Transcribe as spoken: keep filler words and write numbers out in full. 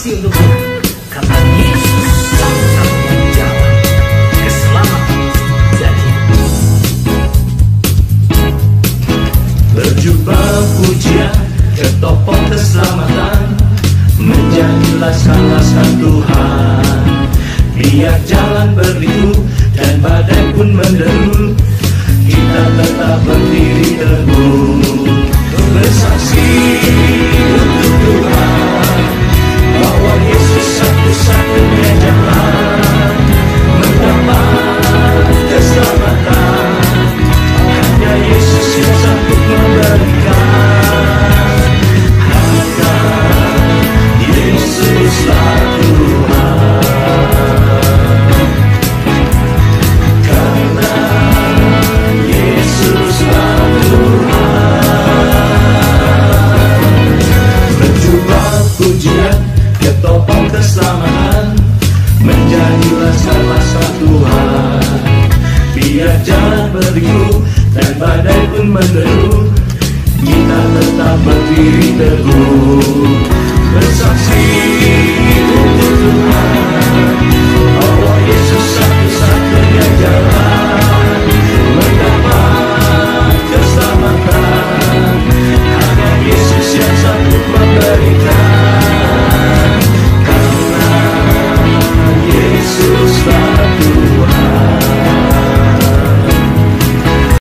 kasih untuk Tuhan, karena Yesus satu-satunya jalan keselamatan dan hidup. Berjubah pujian ke topeng keselamatan, menjelaskan Tuhan. Biar jalan berliku dan badai pun menderu, kita tetap berdiri teguh, bersaksi untuk Tuhan bahwa Yesus satu-satunya jalan mendapat keselamatan. Hanya Yesus yang sanggup memberikan. Hanya Yesuslah Tuhan. Karena Yesuslah Tuhan. Berjubah pujian ke topeng keselamatan, menjadilah salah Tuhan. Biar jalan berliku dan badai pun menderu, kita tetap berdiri teguh.